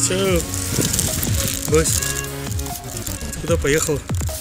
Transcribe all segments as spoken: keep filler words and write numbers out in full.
Все. Бась, ты куда поехала?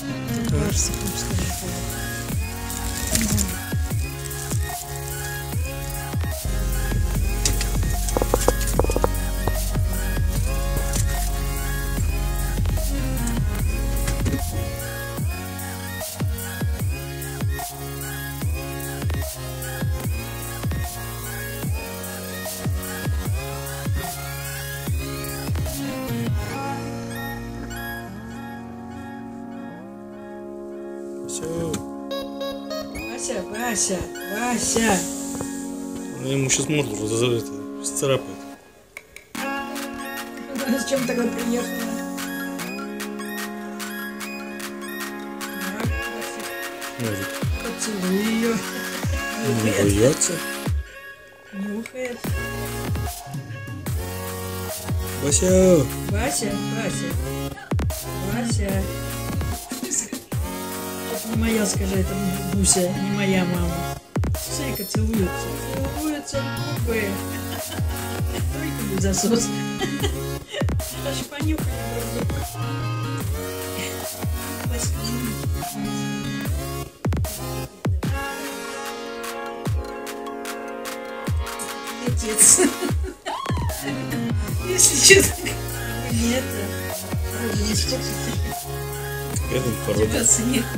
Все. Вася, Вася, Вася. Ну, ему сейчас морду сцарапает. Зачем тогда приехала? Смотри. Поцелуй ее. Не боятся. Нюхает. Вася. Вася, Вася. Вася. Это не моя, скажи, это Буся, не моя мама. Сейка целуется. Целуется в губы. Только не засос. Аж понюхали друг друга. Отец. Если честно, нет. Не испортите. Это порода. Тебя снится.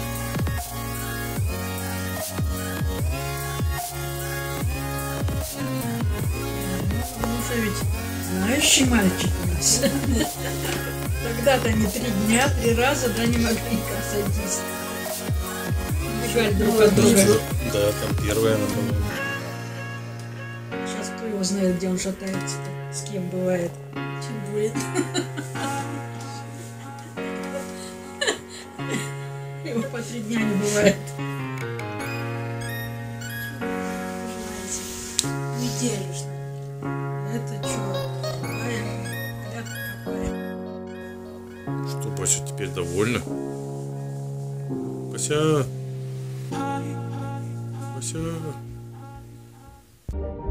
Ну, ведь знающий мальчик у нас. Тогда-то они три дня, три раза, да, не могли никак сойтись. Бежали друг от друга. Да, там первая она была. Сейчас кто его знает, где он шатается-то, с кем бывает. Чем будет. Его по три дня не бывает. Неделю, что ли? Это что? Какая? Порядка какая? Что, Бася теперь довольна? Бася. Бася.